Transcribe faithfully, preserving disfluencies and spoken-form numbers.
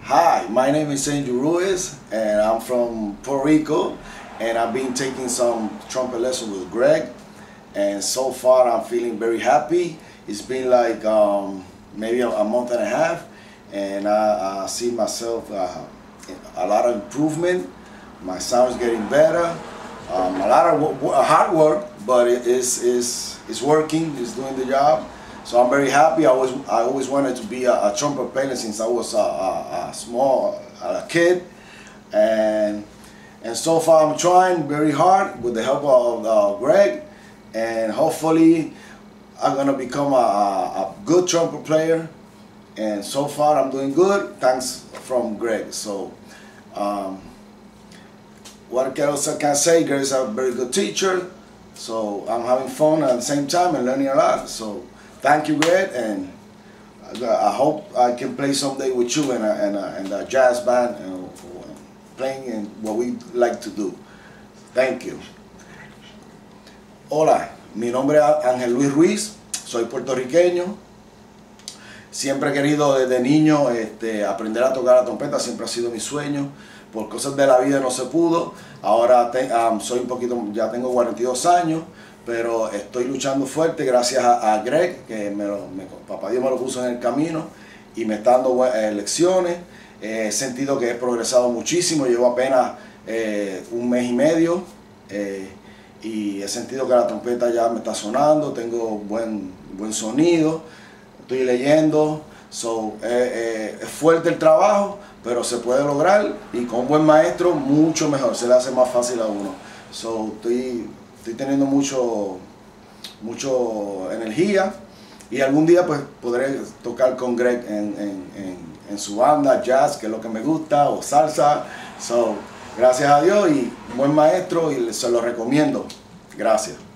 Hi, my name is Angel Ruiz and I'm from Puerto Rico, and I've been taking some trumpet lessons with Greg, and so far I'm feeling very happy. It's been like um, maybe a, a month and a half, and I, I see myself uh, a lot of improvement. My sound is getting better. Um, a lot of w hard work, but it is is it's working. It's doing the job. So I'm very happy. I always I always wanted to be a, a trumpet player since I was a, a, a small a kid, and and so far I'm trying very hard with the help of uh, Greg, and hopefully I'm gonna become a, a good trumpet player. And so far I'm doing good, thanks from Greg. So um, what else I can say? Greg is a very good teacher. So I'm having fun at the same time and learning a lot. So thank you, Greg, and I hope I can play someday with you and a, and a, and a jazz band, and playing in what we like to do. Thank you. Hola, mi nombre es Ángel Luis Ruiz, soy puertorriqueño. Siempre he querido desde niño este, aprender a tocar la trompeta, siempre ha sido mi sueño. Por cosas de la vida no se pudo. Ahora te, um, soy un poquito, ya tengo cuarenta y dos años, pero estoy luchando fuerte gracias a, a Greg, que me lo, me, papá Dios me lo puso en el camino y me está dando eh, lecciones. Eh, he sentido que he progresado muchísimo, llevo apenas eh, un mes y medio eh, y he sentido que la trompeta ya me está sonando, tengo buen, buen sonido, estoy leyendo. So, eh, eh, es fuerte el trabajo, pero se puede lograr, y con un buen maestro mucho mejor, se le hace más fácil a uno. So, estoy, estoy teniendo mucho, mucho energía, y algún día pues podré tocar con Greg en, en, en, en su banda, jazz, que es lo que me gusta, o salsa. So, gracias a Dios y buen maestro, y se lo recomiendo. Gracias.